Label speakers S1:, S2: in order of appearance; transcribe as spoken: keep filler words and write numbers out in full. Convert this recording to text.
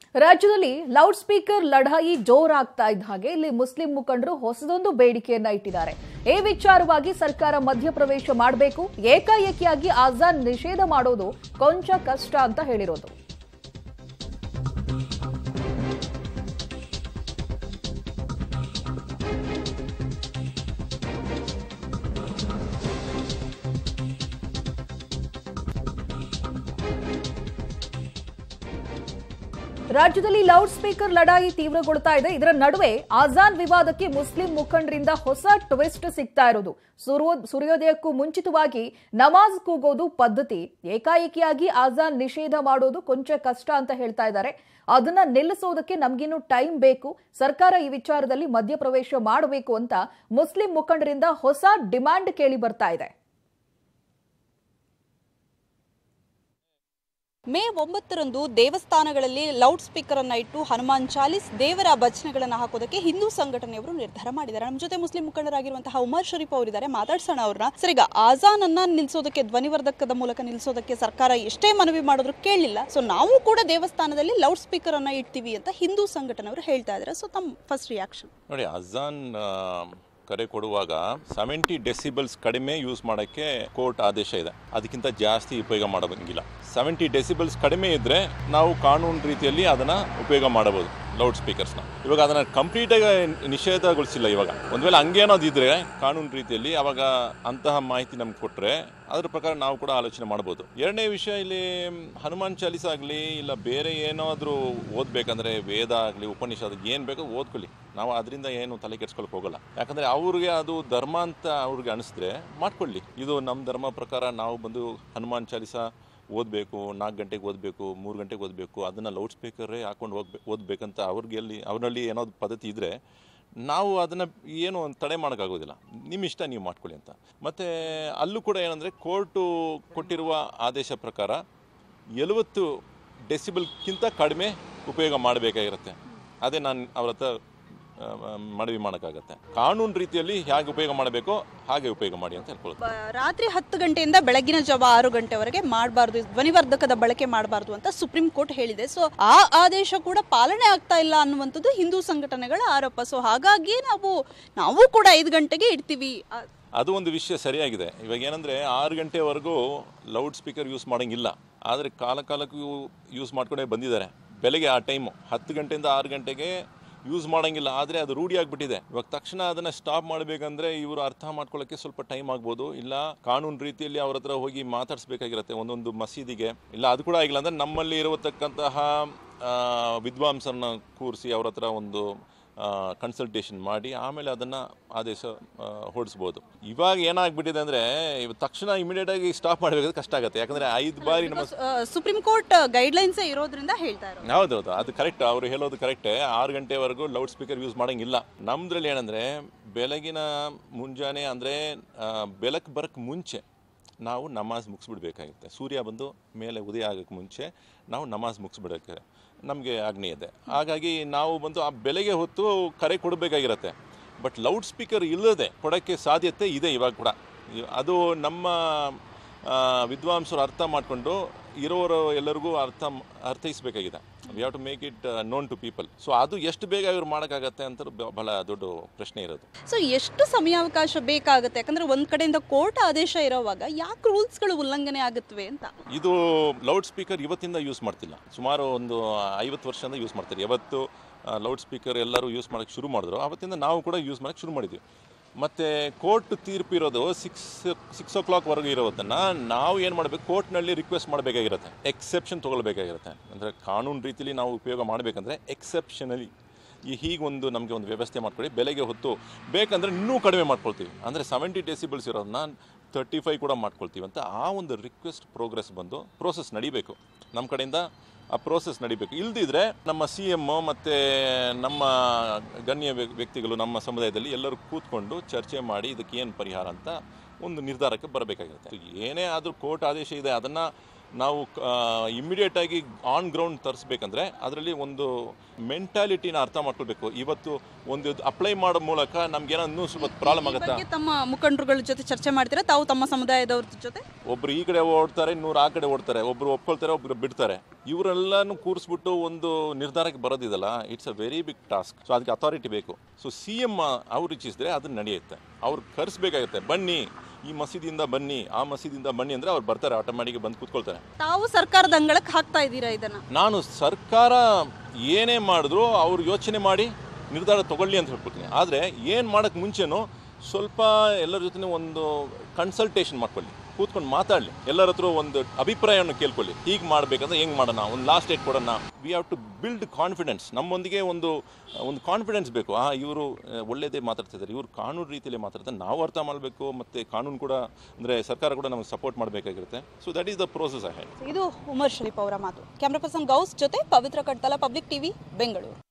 S1: ರಾಜ್ಯದಲ್ಲಿ loud speaker ಲಢಾಯಿ ಜೋರಾಗ್ತಾ ಇದ್ದ ಹಾಗೆ ಇಲ್ಲಿ ಮುಸ್ಲಿಂ ಮುಖಂಡರು ಹೊಸದೊಂದು ಬೇಡಿಕೆಯನ್ನ ಇಟ್ಟಿದ್ದಾರೆ. ಈ ವಿಚಾರವಾಗಿ ಸರ್ಕಾರ ಮಧ್ಯಪ್ರವೇಶ ಮಾಡಬೇಕು, ಏಕಾಏಕಿಯಾಗಿ ಆಜಾನ್ ನಿಷೇಧ ಮಾಡೋದು ಕೊಂಚ ಕಷ್ಟ ಅಂತ ಹೇಳಿರೋದು. ರಾಜ್ಯದಲ್ಲಿ ಲೌಡ್ ಸ್ಪೀಕರ್ ಲಢಾಯಿ ತೀವ್ರಗೊಳ್ತಾ ಇದೆ. ಇದರ ನಡುವೆ ಆಜಾನ್ ವಿವಾದಕ್ಕೆ ಮುಸ್ಲಿಂ ಮುಖಂಡರಿಂದ ಹೊಸ ಟ್ವಿಸ್ಟ್ ಸಿಗ್ತಾ ಇರೋದು. ಸೂರ್ಯೋದಯಕ್ಕೂ ಮುಂಚಿತವಾಗಿ ನಮಾಜ್ ಕೂಗೋದು ಪದ್ಧತಿ, ಏಕಾಏಕಿಯಾಗಿ ಆಜಾನ್ ನಿಷೇಧ ಮಾಡೋದು ಕೊಂಚ ಕಷ್ಟ ಅಂತ ಹೇಳ್ತಾ ಇದ್ದಾರೆ. ಅದನ್ನ ನಿಲ್ಲಿಸೋದಕ್ಕೆ ನಮಗಿನ್ನು ಟೈಮ್ ಬೇಕು, ಸರ್ಕಾರ ಈ ವಿಚಾರದಲ್ಲಿ ಮಧ್ಯಪ್ರವೇಶ ಮಾಡಬೇಕು ಅಂತ ಮುಸ್ಲಿಂ ಮುಖಂಡರಿಂದ ಹೊಸ ಡಿಮ್ಯಾಂಡ್ ಕೇಳಿ ಬರ್ತಾ ಇದೆ.
S2: ಮೇ ಒಂಬತ್ತರಂದು ದೇವಸ್ಥಾನಗಳಲ್ಲಿ ಲೌಡ್ ಸ್ಪೀಕರ್ ಅನ್ನ ಇಟ್ಟು ಹನುಮಾನ್ ಚಾಲಿಸ್ ದೇವರ ಭಜನೆಗಳನ್ನು ಹಾಕೋದಕ್ಕೆ ಹಿಂದೂ ಸಂಘಟನೆಯವರು ನಿರ್ಧಾರ ಮಾಡಿದ್ದಾರೆ. ನಮ್ಮ ಜೊತೆ ಮುಸ್ಲಿಂ ಮುಖಂಡರಾಗಿರುವಂತಹ ಉಮರ್ ಶರೀಫ್ ಅವರಿದ್ದಾರೆ, ಮಾತಾಡ್ಸೋಣ ಅವ್ರನ್ನ. ಸರ್, ಈಗ ಆಜಾನ್ ಅನ್ನ ನಿಲ್ಲಿಸೋದಕ್ಕೆ, ಧ್ವನಿವರ್ಧಕದ ಮೂಲಕ ನಿಲ್ಲಿಸೋದಕ್ಕೆ ಸರ್ಕಾರ ಎಷ್ಟೇ ಮನವಿ ಮಾಡಿದ್ರು ಕೇಳಲಿಲ್ಲ. ಸೊ ನಾವು ಕೂಡ ದೇವಸ್ಥಾನದಲ್ಲಿ ಲೌಡ್ ಸ್ಪೀಕರ್ ಅನ್ನ ಇಡ್ತೀವಿ ಅಂತ ಹಿಂದೂ ಸಂಘಟನೆಯವರು ಹೇಳ್ತಾ ಇದ್ದಾರೆ. ಸೊ ತಮ್ಮ ಫಸ್ಟ್ ರಿಯಾಕ್ಷನ್
S3: ನೋಡಿ. ಆಜಾನ್ ಕರೆ ಕೊಡುವಾಗ ಸೆವೆಂಟಿ ಡೆಸಿಬಲ್ಸ್ ಕಡಿಮೆ ಯೂಸ್ ಮಾಡೋಕ್ಕೆ ಕೋರ್ಟ್ ಆದೇಶ ಇದೆ. ಅದಕ್ಕಿಂತ ಜಾಸ್ತಿ ಉಪಯೋಗ ಮಾಡೋದಂಗಿಲ್ಲ. ಸೆವೆಂಟಿ ಡೆಸಿಬಲ್ಸ್ ಕಡಿಮೆ ಇದ್ದರೆ ನಾವು ಕಾನೂನು ರೀತಿಯಲ್ಲಿ ಅದನ್ನು ಉಪಯೋಗ ಮಾಡಬಹುದು, ಲೌಡ್ ಸ್ಪೀಕರ್ಸ್ನ. ಇವಾಗ ಅದನ್ನು ಕಂಪ್ಲೀಟಾಗಿ ನಿಷೇಧಗೊಳಿಸಿಲ್ಲ. ಇವಾಗ ಒಂದು ವೇಳೆ ಹಂಗೇನೋದಿದ್ರೆ ಕಾನೂನು ರೀತಿಯಲ್ಲಿ ಅವಾಗ ಅಂತಹ ಮಾಹಿತಿ ನಮ್ಗೆ ಕೊಟ್ಟರೆ ಅದ್ರ ಪ್ರಕಾರ ನಾವು ಕೂಡ ಆಲೋಚನೆ ಮಾಡ್ಬೋದು. ಎರಡನೇ ವಿಷಯ, ಇಲ್ಲಿ ಹನುಮಾನ್ ಚಾಲೀಸ ಆಗಲಿ ಇಲ್ಲ ಬೇರೆ ಏನಾದರೂ ಓದಬೇಕಂದ್ರೆ ವೇದ ಆಗಲಿ ಉಪನಿಷತ್ ಏನು ಬೇಕೋ ಓದ್ಕೊಳ್ಳಿ, ನಾವು ಅದರಿಂದ ಏನು ತಲೆ ಕೆಡ್ಸ್ಕೊಳಕ್ಕೆ ಹೋಗಲ್ಲ. ಯಾಕಂದರೆ ಅವ್ರಿಗೆ ಅದು ಧರ್ಮ ಅಂತ ಅವ್ರಿಗೆ ಅನಿಸಿದ್ರೆ ಮಾಡ್ಕೊಳ್ಳಿ. ಇದು ನಮ್ಮ ಧರ್ಮ ಪ್ರಕಾರ ನಾವು ಬಂದು ಹನುಮಾನ್ ಚಾಲೀಸ ಓದಬೇಕು, ನಾಲ್ಕು ಗಂಟೆಗೆ ಓದಬೇಕು, ಮೂರು ಗಂಟೆಗೆ ಓದಬೇಕು, ಅದನ್ನು ಲೌಡ್ ಸ್ಪೀಕರೇ ಹಾಕೊಂಡು ಹೋಗ್ಬೇಕು ಓದಬೇಕಂತ ಅವ್ರಿಗೆ ಎಲ್ಲಿ ಅವರಲ್ಲಿ ಏನಾದ್ರು ಪದ್ಧತಿ ಇದ್ದರೆ ನಾವು ಅದನ್ನು ಏನು ತಡೆ ಮಾಡೋಕ್ಕಾಗೋದಿಲ್ಲ. ನಿಮ್ಮ ಇಷ್ಟ, ನೀವು ಮಾಡ್ಕೊಳ್ಳಿ ಅಂತ. ಮತ್ತು ಅಲ್ಲೂ ಕೂಡ ಏನಂದರೆ ಕೋರ್ಟು ಕೊಟ್ಟಿರುವ ಆದೇಶ ಪ್ರಕಾರ ಎಳುವತ್ತು ಡೆಸಿಬಲ್ಗಿಂತ ಕಡಿಮೆ ಉಪಯೋಗ ಮಾಡಬೇಕಾಗಿರುತ್ತೆ. ಅದೇ ನಾನು ಅವ್ರ ಹತ್ರ ಮನವಿ ಮಾಡೋಕ್ಕಾಗತ್ತೆ. ಕಾನೂನು ರೀತಿಯಲ್ಲಿ ಹೇಗೆ ಉಪಯೋಗ ಮಾಡಬೇಕೋ ಹಾಗೆ ಉಪಯೋಗ ಮಾಡಿ ಅಂತ ಹೇಳ್ಕೊಳ್ಳೋದು.
S2: ರಾತ್ರಿ ಹತ್ತು ಗಂಟೆಯಿಂದ ಬೆಳಗಿನ ಜಾವ ಆರು ಗಂಟೆವರೆಗೆ ಮಾಡಬಾರ್ದು, ಧ್ವನಿವರ್ಧಕದ ಬಳಕೆ ಮಾಡಬಾರ್ದು ಅಂತ ಸುಪ್ರೀಂ ಕೋರ್ಟ್ ಹೇಳಿದೆ. ಸೊ ಆ ಆದೇಶ ಕೂಡ ಪಾಲನೆ ಆಗ್ತಾ ಇಲ್ಲ ಅನ್ನುವಂಥದ್ದು ಹಿಂದೂ ಸಂಘಟನೆಗಳ ಆರೋಪ. ಸೊ ಹಾಗಾಗಿ ನಾವು ನಾವು ಕೂಡ ಐದು ಗಂಟೆಗೆ ಇಡ್ತೀವಿ.
S3: ಅದು ಒಂದು ವಿಷಯ ಸರಿಯಾಗಿದೆ. ಇವಾಗ ಏನಂದರೆ ಆರು ಗಂಟೆವರೆಗೂ ಲೌಡ್ ಸ್ಪೀಕರ್ ಯೂಸ್ ಮಾಡೋಂಗಿಲ್ಲ, ಆದರೆ ಕಾಲ ಕಾಲಕ್ಕೂ ಯೂಸ್ ಮಾಡ್ಕೊಂಡೇ ಬಂದಿದ್ದಾರೆ. ಬೆಳಗ್ಗೆ ಆ ಟೈಮು ಹತ್ತು ಗಂಟೆಯಿಂದ ಆರು ಗಂಟೆಗೆ ಯೂಸ್ ಮಾಡೋಂಗಿಲ್ಲ, ಆದರೆ ಅದು ರೂಢಿ ಆಗಿಬಿಟ್ಟಿದೆ. ಇವಾಗ ತಕ್ಷಣ ಅದನ್ನು ಸ್ಟಾಪ್ ಮಾಡಬೇಕಂದ್ರೆ ಇವರು ಅರ್ಥ ಮಾಡ್ಕೊಳ್ಳೋಕ್ಕೆ ಸ್ವಲ್ಪ ಟೈಮ್ ಆಗ್ಬೋದು, ಇಲ್ಲ ಕಾನೂನು ರೀತಿಯಲ್ಲಿ ಅವ್ರ ಹತ್ರ ಹೋಗಿ ಮಾತಾಡಿಸ್ಬೇಕಾಗಿರುತ್ತೆ ಒಂದೊಂದು ಮಸೀದಿಗೆ. ಇಲ್ಲ ಅದು ಕೂಡ ಆಗಿಲ್ಲ ಅಂದರೆ ನಮ್ಮಲ್ಲಿ ಇರತಕ್ಕಂತಹ ವಿದ್ವಾಂಸರನ್ನ ಕೂರಿಸಿ ಅವ್ರ ಹತ್ರ ಒಂದು ಕನ್ಸಲ್ಟೇಷನ್ ಮಾಡಿ ಆಮೇಲೆ ಅದನ್ನು ಆದೇಶ ಹೊರಡಿಸ್ಬೋದು. ಇವಾಗ ಏನಾಗ್ಬಿಟ್ಟಿದೆ ಅಂದರೆ ತಕ್ಷಣ ಇಮಿಡಿಯೇಟಾಗಿ ಸ್ಟಾಪ್ ಮಾಡಬೇಕಾದ್ರೆ ಕಷ್ಟ ಆಗುತ್ತೆ. ಯಾಕಂದರೆ ಐದು ಬಾರಿ ನಮ್ಮ
S2: ಸುಪ್ರೀಂ ಕೋರ್ಟ್ ಗೈಡ್ಲೈನ್ಸೇ ಇರೋದ್ರಿಂದ ಹೇಳ್ತಾ ಇರೋದು.
S3: ಹೌದೌದು, ಅದು ಕರೆಕ್ಟ್, ಅವರು ಹೇಳೋದು ಕರೆಕ್ಟೇ. ಆರು ಗಂಟೆವರೆಗೂ ಲೌಡ್ ಸ್ಪೀಕರ್ ಯೂಸ್ ಮಾಡೋಂಗಿಲ್ಲ. ನಮ್ಮದ್ರಲ್ಲಿ ಏನಂದರೆ ಬೆಳಗಿನ ಮುಂಜಾನೆ ಅಂದರೆ ಬೆಳಕು ಬರೋಕ್ಕೆ ಮುಂಚೆ ನಾವು ನಮಾಜ್ ಮುಗಿಸ್ಬಿಡ್ಬೇಕಾಗುತ್ತೆ. ಸೂರ್ಯ ಬಂದು ಮೇಲೆ ಉದಯ ಆಗೋಕ್ಕೆ ಮುಂಚೆ ನಾವು ನಮಾಜ್ ಮುಗಿಸ್ಬಿಡೋಕ್ಕೆ ನಮಗೆ ಆಜ್ಞೆ ಇದೆ. ಹಾಗಾಗಿ ನಾವು ಬಂದು ಆ ಬೆಳಗ್ಗೆ ಹೊತ್ತು ಕರೆ ಕೊಡಬೇಕಾಗಿರುತ್ತೆ. ಬಟ್ ಲೌಡ್ ಸ್ಪೀಕರ್ ಇಲ್ಲದೆ ಕೊಡೋಕ್ಕೆ ಸಾಧ್ಯತೆ ಇದೆ ಇವಾಗ ಕೂಡ. ಅದು ನಮ್ಮ ವಿದ್ವಾಂಸರು ಅರ್ಥ ಮಾಡಿಕೊಂಡು ಇರೋರು ಎಲ್ಲರಿಗೂ ಅರ್ಥ ಅರ್ಥೈಸಬೇಕಾಗಿದೆ. We have to make it known to people. So ಅದು ಎಷ್ಟು ಬೇಗ ಇವ್ರು ಮಾಡೋಕ್ಕಾಗತ್ತೆ ಅಂತ ಬಹಳ ದೊಡ್ಡ ಪ್ರಶ್ನೆ ಇರೋದು.
S2: ಸೊ ಎಷ್ಟು ಸಮಯಾವಕಾಶ ಬೇಕಾಗುತ್ತೆ? ಯಾಕಂದ್ರೆ ಒಂದ್ ಕಡೆಯಿಂದ ಕೋರ್ಟ್ ಆದೇಶ ಇರೋವಾಗ ಯಾಕೆ ರೂಲ್ಸ್ಗಳು ಉಲ್ಲಂಘನೆ ಆಗುತ್ತವೆ ಅಂತ.
S3: ಇದು ಲೌಡ್ ಸ್ಪೀಕರ್ ಇವತ್ತಿಂದ ಯೂಸ್ ಮಾಡ್ತಿಲ್ಲ, ಸುಮಾರು ಒಂದು ಐವತ್ತು ವರ್ಷದಿಂದ ಯೂಸ್ ಮಾಡ್ತಾರೆ. ಯಾವತ್ತು ಲೌಡ್ ಸ್ಪೀಕರ್ ಎಲ್ಲರೂ ಯೂಸ್ ಮಾಡೋಕ್ಕೆ ಶುರು ಮಾಡಿದ್ರು ಅವತ್ತಿಂದ ನಾವು ಕೂಡ ಯೂಸ್ ಮಾಡೋಕ್ಕೆ ಶುರು ಮಾಡಿದ್ವಿ. ಮತ್ತು ಕೋರ್ಟ್ ತೀರ್ಪು ಇರೋದು ಸಿಕ್ಸ್ ಸಿಕ್ಸ್ ಓ ಕ್ಲಾಕ್ವರೆಗೂ ಇರೋದನ್ನು ನಾವು ಏನು ಮಾಡಬೇಕು, ಕೋರ್ಟ್ನಲ್ಲಿ ರಿಕ್ವೆಸ್ಟ್ ಮಾಡಬೇಕಾಗಿರುತ್ತೆ, ಎಕ್ಸೆಪ್ಷನ್ ತೊಗೊಳ್ಬೇಕಾಗಿರುತ್ತೆ. ಅಂದರೆ ಕಾನೂನು ರೀತಿಯಲ್ಲಿ ನಾವು ಉಪಯೋಗ ಮಾಡಬೇಕಂದ್ರೆ ಎಕ್ಸೆಪ್ಷನಲಿ ಈ ಹೀಗೊಂದು ನಮಗೆ ಒಂದು ವ್ಯವಸ್ಥೆ ಮಾಡ್ಕೊಳ್ಳಿ, ಬೆಳಗ್ಗೆ ಹೊತ್ತು ಬೇಕಂದರೆ ಇನ್ನೂ ಕಡಿಮೆ ಮಾಡ್ಕೊಳ್ತೀವಿ, ಅಂದರೆ ಸೆವೆಂಟಿ ಡೆಸಿಬಲ್ಸ್ ಇರೋದನ್ನ ತರ್ಟಿ ಫೈವ್ ಕೂಡ ಮಾಡ್ಕೊಳ್ತೀವಿ ಅಂತ ಆ ಒಂದು ರಿಕ್ವೆಸ್ಟ್ ಪ್ರೋಗ್ರೆಸ್ ಬಂದು ಪ್ರೋಸೆಸ್ ನಡಿಬೇಕು. ನಮ್ಮ ಕಡೆಯಿಂದ ಆ ಪ್ರೋಸೆಸ್ ನಡಿಬೇಕು. ಇಲ್ದಿದ್ರೆ ನಮ್ಮ ಸಿ ಎಮ್ ಮತ್ತು ನಮ್ಮ ಗಣ್ಯ ವ್ಯಕ್ತಿಗಳು ನಮ್ಮ ಸಮುದಾಯದಲ್ಲಿ ಎಲ್ಲರೂ ಕೂತ್ಕೊಂಡು ಚರ್ಚೆ ಮಾಡಿ ಇದಕ್ಕೆ ಏನು ಪರಿಹಾರ ಅಂತ ಒಂದು ನಿರ್ಧಾರಕ್ಕೆ ಬರಬೇಕಾಗಿರುತ್ತೆ. ಏನೇ ಆದರೂ ಕೋರ್ಟ್ ಆದೇಶ ಇದೆ, ಅದನ್ನು ನಾವು ಇಮ್ಮಿಡಿಯೇಟಾಗಿ ಆನ್ ಗ್ರೌಂಡ್ ತರಿಸ್ಬೇಕಂದ್ರೆ ಅದರಲ್ಲಿ ಒಂದು ಮೆಂಟಾಲಿಟಿನ ಅರ್ಥ ಮಾಡ್ಕೊಳ್ಬೇಕು. ಇವತ್ತು ಒಂದು ಅಪ್ಲೈ ಮಾಡೋ ಮೂಲಕ ನಮ್ಗೇನೋ ಇನ್ನೂ ಸ್ವಲ್ಪ ಪ್ರಾಬ್ಲಮ್ ಆಗುತ್ತಾ?
S2: ತಮ್ಮ ಮುಖಂಡರುಗಳ ಜೊತೆ ಚರ್ಚೆ ಮಾಡ್ತೀರಾ ತಾವು ತಮ್ಮ ಸಮುದಾಯದವ್ರ ಜೊತೆ?
S3: ಒಬ್ರು ಈ ಕಡೆ ಓಡ್ತಾರೆ, ನೂರು ಆ ಕಡೆ ಓಡ್ತಾರೆ, ಒಬ್ರು ಒಪ್ಕೊಳ್ತಾರೆ, ಒಬ್ರು ಬಿಡ್ತಾರೆ. ಇವರೆಲ್ಲನೂ ಕೂರಿಸ್ಬಿಟ್ಟು ಒಂದು ನಿರ್ಧಾರಕ್ಕೆ ಬರೋದಿದಲ್ಲ, it's a very big task. So ಅದಕ್ಕೆ ಅಥಾರಿಟಿ ಬೇಕು. ಸೊ ಸಿ ಎಮ್ ಅವ್ರು ಇಚ್ಛಿಸಿದ್ರೆ ಅದನ್ನ ನಡೆಯುತ್ತೆ. ಅವ್ರು ಕರೆಸ್ಬೇಕಾಗುತ್ತೆ, ಬನ್ನಿ ಈ ಮಸೀದಿಯಿಂದ ಬನ್ನಿ, ಆ ಮಸೀದಿಯಿಂದ ಬನ್ನಿ ಅಂದ್ರೆ ಅವ್ರು ಬರ್ತಾರೆ, ಆಟೋಮ್ಯಾಟಿಕ್ ಬಂದು ಕೂತ್ಕೊಳ್ತಾರೆ.
S2: ತಾವು ಸರ್ಕಾರದ ಅಂಗಳಕ್ಕೆ ಹಾಕ್ತಾ ಇದ್ದೀರಾ ಇದನ್ನ?
S3: ನಾನು ಸರ್ಕಾರ ಏನೇ ಮಾಡಿದ್ರು ಅವ್ರು ಯೋಚನೆ ಮಾಡಿ ನಿರ್ಧಾರ ತಗೊಳ್ಳಿ ಅಂತ ಹೇಳ್ಕೊಳ್ತೀನಿ. ಆದರೆ ಏನು ಮಾಡೋಕ್ಕೆ ಮುಂಚೆನೂ ಸ್ವಲ್ಪ ಎಲ್ಲರ ಜೊತೆ ಒಂದು ಕನ್ಸಲ್ಟೇಷನ್ ಮಾಡ್ಕೊಳ್ಳಿ, ಕೂತ್ಕೊಂಡು ಮಾತಾಡಲಿ, ಎಲ್ಲರ ಹತ್ರ ಒಂದು ಅಭಿಪ್ರಾಯವನ್ನು ಕೇಳ್ಕೊಳ್ಳಿ. ಹೀಗೆ ಮಾಡಬೇಕಂದ್ರೆ ಹೆಂಗೆ ಮಾಡೋಣ, ಒಂದು ಲಾಸ್ಟ್ ಡೇಟ್ ಕೊಡೋಣ. We have to build confidence. ನಮ್ಮೊಂದಿಗೆ ಒಂದು ಒಂದು ಕಾನ್ಫಿಡೆನ್ಸ್ ಬೇಕು. ಆ ಇವರು ಒಳ್ಳೆಯದೇ ಮಾತಾಡ್ತಿದ್ದಾರೆ, ಇವರು ಕಾನೂನು ರೀತಿಯಲ್ಲಿ ಮಾತಾಡ್ತಾರೆ, ನಾವು ಅರ್ಥ ಮಾಡಬೇಕು, ಮತ್ತು ಕಾನೂನು ಕೂಡ ಅಂದರೆ ಸರ್ಕಾರ ಕೂಡ ನಮಗೆ ಸಪೋರ್ಟ್ ಮಾಡಬೇಕಾಗಿರುತ್ತೆ. So that is the process ahead.
S2: ಇದು ಉಮರ್ ಶರೀಫ್ ಅವರ ಮಾತು. ಕ್ಯಾಮ್ರಾ ಪರ್ಸನ್ ಗೌಸ್ ಜೊತೆ ಪವಿತ್ರ ಕಡ್ತಲ, ಪಬ್ಲಿಕ್ ಟಿವಿ, ಬೆಂಗಳೂರು.